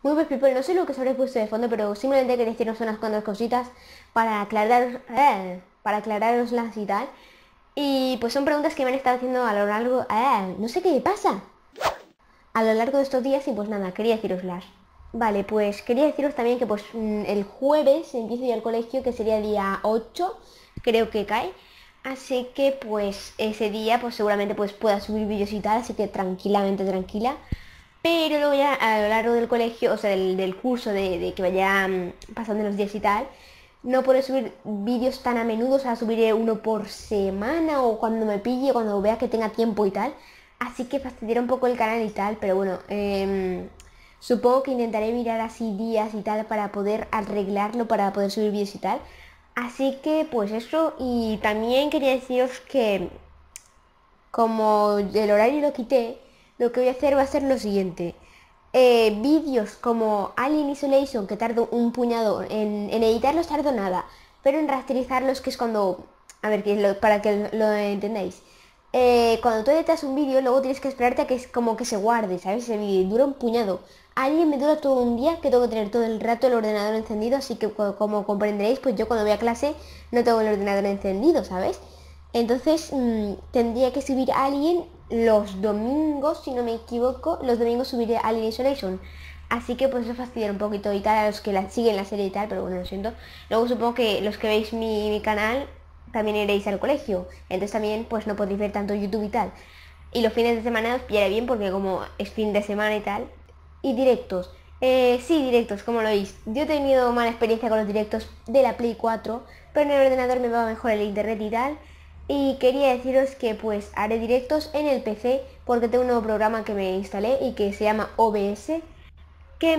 Muy buen people, no sé lo que os habré puesto de fondo, pero simplemente quería deciros unas cuantas cositas para aclararoslas y tal. Y pues son preguntas que me han estado haciendo a lo largo... no sé qué me pasa. A lo largo de estos días y pues nada, quería deciroslas. Vale, pues quería deciros también que pues el jueves empiezo ya el colegio, que sería día 8, creo que cae. Así que pues ese día pues seguramente pues pueda subir vídeos y tal, así que tranquilamente, tranquila. Pero luego ya a lo largo del colegio, o sea, del curso de que vaya pasando los días y tal, no podré subir vídeos tan a menudo, o sea, subiré uno por semana o cuando me pille, cuando vea que tenga tiempo y tal. Así que fastidiaré un poco el canal y tal, pero bueno, supongo que intentaré mirar así días y tal para poder arreglarlo, para poder subir vídeos y tal. Así que pues eso, y también quería deciros que como el horario lo quité, lo que voy a hacer va a ser lo siguiente. Vídeos como Alien Isolation, que tardo un puñado, en editarlos tardo nada, pero en rasterizarlos, que es cuando... A ver, para que lo entendáis. Cuando tú editas un vídeo, luego tienes que esperarte a que es como que se guarde, ¿sabes? Ese vídeo dura un puñado. Alien me dura todo un día, que tengo que tener todo el rato el ordenador encendido, así que como comprenderéis, pues yo cuando voy a clase no tengo el ordenador encendido, ¿sabes? Entonces tendría que subir Alien los domingos, si no me equivoco. Los domingos subiré Alien Isolation. Así que pues eso fastidia un poquito y tal a los que siguen la serie y tal, pero bueno, lo siento. Luego supongo que los que veis mi canal también iréis al colegio. Entonces también pues no podréis ver tanto YouTube y tal. Y los fines de semana os pillaré bien porque como es fin de semana y tal. Y directos. Sí, directos, como lo veis. Yo he tenido mala experiencia con los directos de la Play 4, pero en el ordenador me va mejor el internet y tal. Y quería deciros que pues haré directos en el PC porque tengo un nuevo programa que me instalé y que se llama OBS, que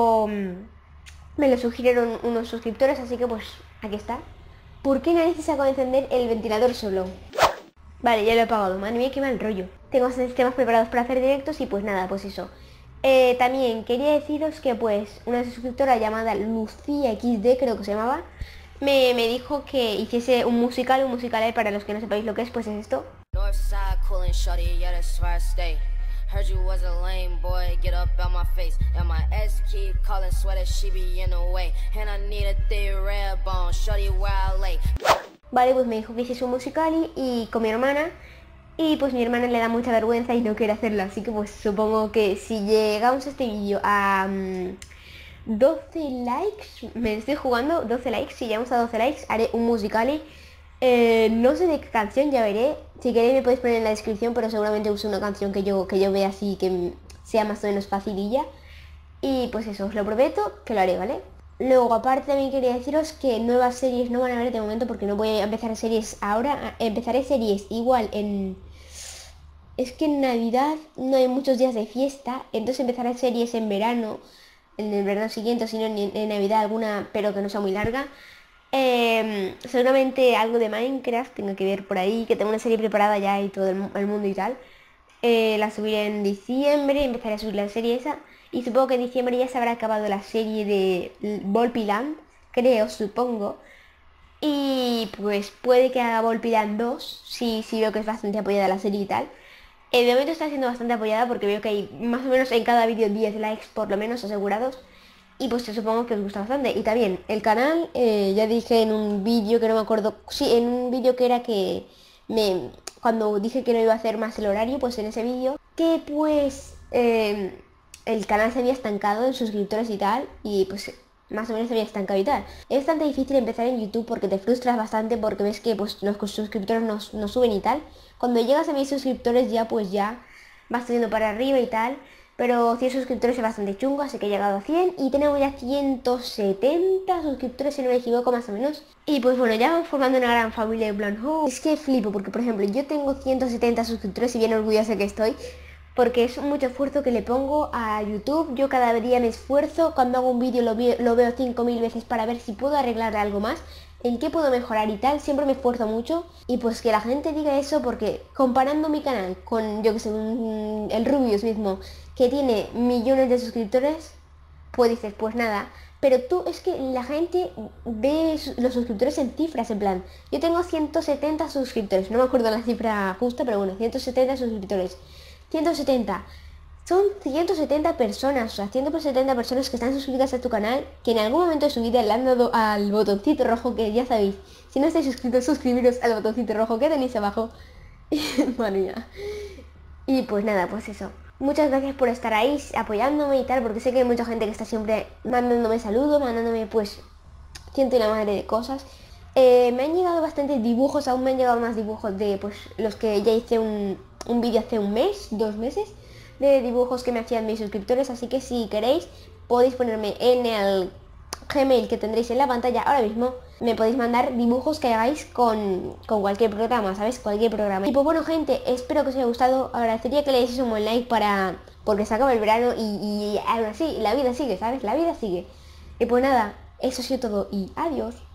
me lo sugirieron unos suscriptores, así que pues aquí está. ¿Por qué narices hago de encender el ventilador solo? Vale, ya lo he apagado, madre mía, qué mal rollo. Tengo bastantes temas preparados para hacer directos y pues nada, pues eso. También quería deciros que pues una suscriptora llamada Lucía XD, creo que se llamaba, me dijo que hiciese un musical para los que no sepáis lo que es, pues es esto. Northside coolin' shorty, yeah, that's where I stay. Heard you was a lame boy, get up out my face. And my ex keep calling, sweater, she be in the way. And I need a thick red bone, shorty where I lay. Vale, pues me dijo que hiciese un musical y con mi hermana. Y pues mi hermana le da mucha vergüenza y no quiere hacerlo. Así que pues supongo que si llegamos a este vídeo a 12 likes, me estoy jugando 12 likes, si llegamos a 12 likes haré un musical. No sé de qué canción, ya veré. Si queréis me podéis poner en la descripción, pero seguramente use una canción que yo vea así que sea más o menos facililla. Y pues eso, os lo prometo que lo haré, ¿vale? Luego, aparte también quería deciros que nuevas series no van a haber de momento porque no voy a empezar series ahora. Empezaré series igual en... Es que en Navidad no hay muchos días de fiesta, entonces empezaré series en verano, en el verano siguiente, o si no en Navidad alguna, pero que no sea muy larga. Seguramente algo de Minecraft tengo que ver por ahí, que tengo una serie preparada ya y todo el mundo y tal. La subiré en diciembre, empezaré a subir la serie esa. Y supongo que en diciembre ya se habrá acabado la serie de Volpiland, creo, supongo. Y pues puede que haga Volpiland 2, si veo que es bastante apoyada la serie y tal. De momento está siendo bastante apoyada porque veo que hay más o menos en cada vídeo 10 likes por lo menos asegurados. Y pues yo supongo que os gusta bastante. Y también el canal, ya dije en un vídeo que no me acuerdo, sí, en un vídeo que era que cuando dije que no iba a hacer más el horario, pues en ese vídeo, que pues el canal se había estancado en suscriptores y tal, y pues más o menos se había estancado y tal. Es bastante difícil empezar en YouTube porque te frustras bastante porque ves que pues los suscriptores no suben y tal. Cuando llegas a 1000 suscriptores ya pues ya vas subiendo para arriba y tal. Pero 100 suscriptores es bastante chungo, así que he llegado a 100 y tenemos ya 170 suscriptores si no me equivoco más o menos. Y pues bueno, ya vamos formando una gran familia de plan, oh, es que flipo porque por ejemplo yo tengo 170 suscriptores y bien orgullosa que estoy. Porque es mucho esfuerzo que le pongo a YouTube, yo cada día me esfuerzo, cuando hago un vídeo lo veo 5000 veces para ver si puedo arreglar algo más, en qué puedo mejorar y tal, siempre me esfuerzo mucho y pues que la gente diga eso porque comparando mi canal con, yo que sé, el Rubius mismo, que tiene millones de suscriptores, pues dices, pues nada, pero tú es que la gente ve los suscriptores en cifras, en plan, yo tengo 170 suscriptores, no me acuerdo la cifra justa, pero bueno, 170 suscriptores. 170. Son 170 personas, o sea, 170 personas que están suscritas a tu canal, que en algún momento de su vida le han dado al botoncito rojo, que ya sabéis, si no estáis suscritos, suscribiros al botoncito rojo que tenéis abajo. Madre mía. Y pues nada, pues eso. Muchas gracias por estar ahí, apoyándome y tal, porque sé que hay mucha gente que está siempre mandándome saludos, mandándome pues ciento y la madre de cosas. Me han llegado bastantes dibujos, aún me han llegado más dibujos de pues los que ya hice un vídeo hace un mes, 2 meses, de dibujos que me hacían mis suscriptores, así que si queréis podéis ponerme en el Gmail que tendréis en la pantalla ahora mismo, me podéis mandar dibujos que hagáis con cualquier programa, ¿sabes? Cualquier programa. Y pues bueno gente, espero que os haya gustado, agradecería que le deis un buen like porque se acaba el verano y aún así la vida sigue, ¿sabes? La vida sigue. Y pues nada, eso ha sido todo y adiós.